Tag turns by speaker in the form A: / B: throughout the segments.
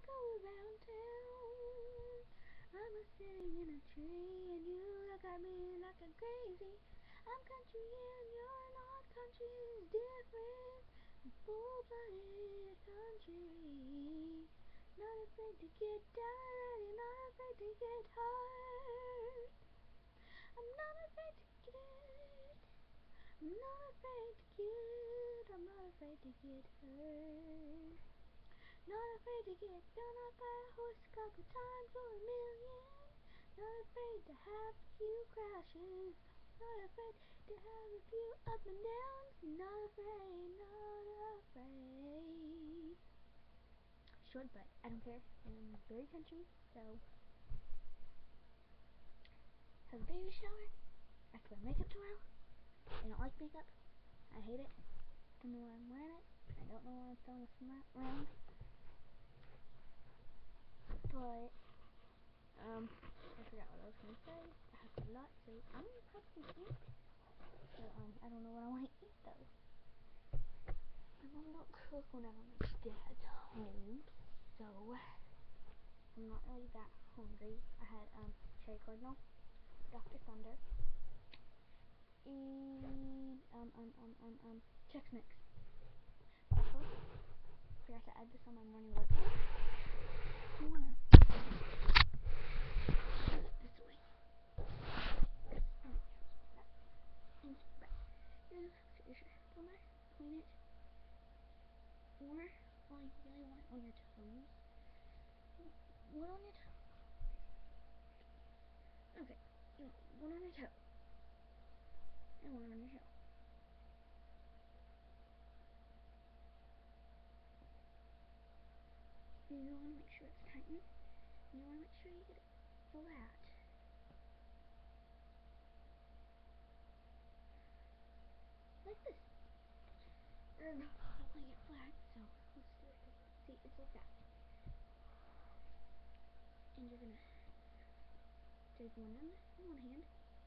A: go around town. I'm a sitting in a tree and you look at me like I'm crazy. I'm country and you're not. Country is different. Full-blooded country. Not afraid to get dirty, not afraid to get hurt. I'm not afraid to get. I'm not afraid to get. I'm not afraid to get hurt. Not afraid to get done up by a horse a couple times or a million. Not afraid to have a few crashes. Not afraid to have a few up and downs. Not afraid, not afraid. Short, but I don't care. I'm very country, so have a baby shower. I have to wear makeup tomorrow. I don't like makeup. I hate it. Don't know why I'm wearing it. I don't know why I'm throwing this around. But I forgot what I was gonna say. I have a lot, so I'm gonna probably eat. So I don't know what I want to eat though. My mom don't cook whenever my dad's home, so I'm not really that hungry. I had cherry cardinal, Dr. Thunder, and Chex Mix. Also, forgot to add this on my morning workout. You wanna this way? Here's your plumber. Clean it. Or, well, you really want it on your toes. One on your toe. Okay, you want one on your toe. And one on your heel. And you want to make sure it's tightened. And you want to make sure you get it flat. Like this. I don't want to get flat, so let's do it. See, it's like that. And you're gonna take one in one hand.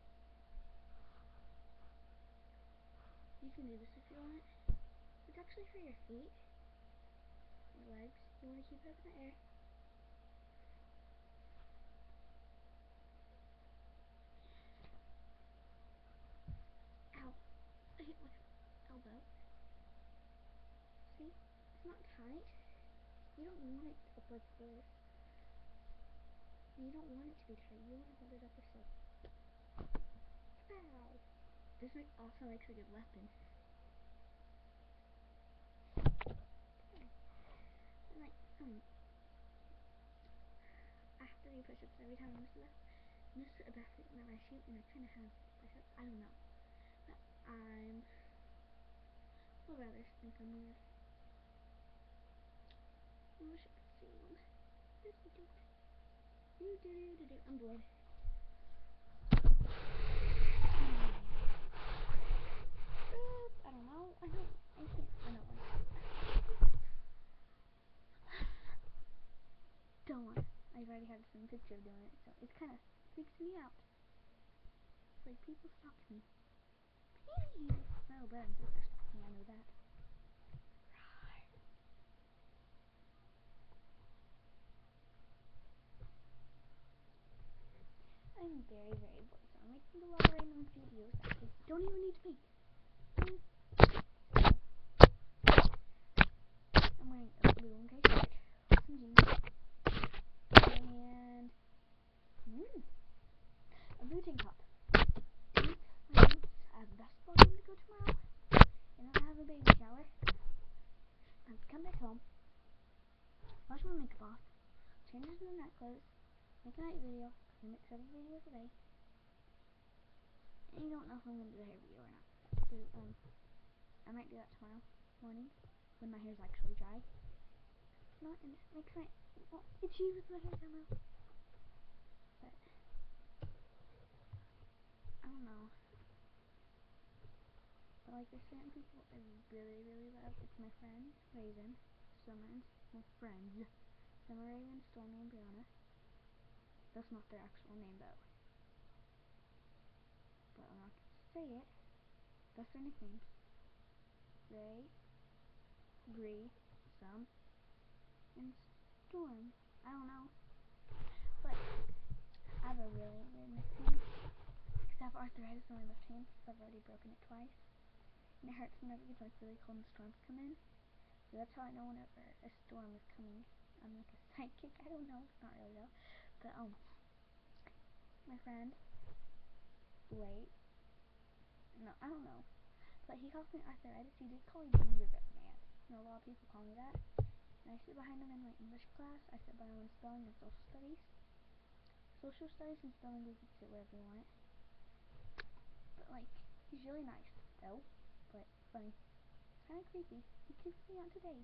A: You can do this if you want. It's actually for your feet, your legs. You want to keep it up in the air. Ow! I hit my elbow. See? It's not tight. You don't want it up like this. You don't want it to be tight. You want to hold it up this way. Ow! This also makes a good weapon. And like, I have to do push-ups every time I miss a basket whenever I shoot, and I kind of have push-ups. I don't know. But would rather think I'm weird. I wish I could see one. I'm bored. I don't know. I can't. I know one. Don't want. I've already had some picture of doing it, so it kind of freaks me out. It's like people stalk me. Well, brother and sister stalk me. I know that. I'm very, very bored, so I'm making a lot of random videos that I don't even need to make. I'm wearing a blue and gray shirt, some jeans, and a blue tank top. My boots. I have a basketball game to go tomorrow, and I have a baby shower. I have to come back home, wash my makeup off, change into the night clothes, make a night video, I make 7 videos a day. And you don't know if I'm going to do a hair video or not. So, I might do that tomorrow morning when my hair's actually dry. Not and it makes my itchy with my hair down low. But I don't know. But like there's certain people I really, really love. It's my friends, Raven, Summer, and my friends. Summer, Raven, Stormy, and Brianna. That's not their actual name though. But I'm not gonna say it. That's their nicknames. Ray, Bree, Sum, and storm. I don't know. But I have a really weird left hand. Because I have arthritis on my left hand, so I've already broken it twice. And it hurts whenever it gets like really cold and storms come in. So that's how I know whenever a storm is coming. I'm like a psychic. I don't know. It's not really though. But my friend Blake. No, I don't know. But he calls me arthritis. He did call me gingerbread man. You know, a lot of people call me that. And I sit behind him in my English class. I sit behind him in spelling and social studies. Social studies and spelling, we can sit wherever we want. But like, he's really nice though. But funny. Kind of creepy. He creeped me out today.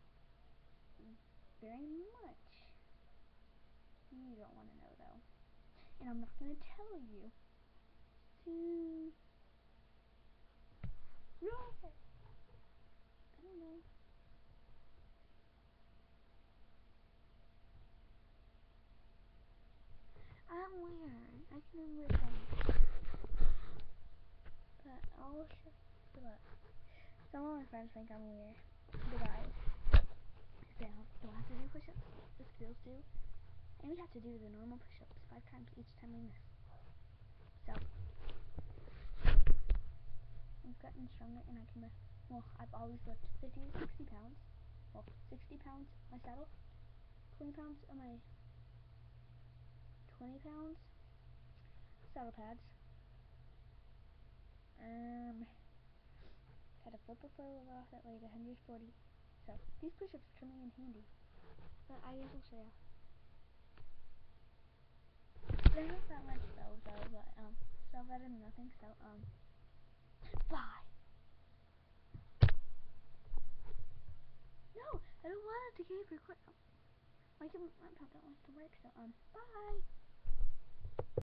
A: Very much. You don't want to know though. And I'm not going to tell you. I don't know. I'm weird. I can do weird things. But I'll show you up. Some of my friends think I'm weird. The guys. They don't have to do push-ups. The girls do. And we have to do the normal push-ups 5 times each time we miss. So, I've gotten stronger and I can lift. Well, I've always lifted 50 to 60 pounds. Well, 60 pounds on my saddle. 20 pounds on my 20 pounds saddle pads. Had a flip before I off that weighed 140. So these push-ups come in handy. But I guess I'll show you. They're not that much though, but so better than nothing. So bye. No, I don't want it to keep recording. My laptop don't like to work. So bye.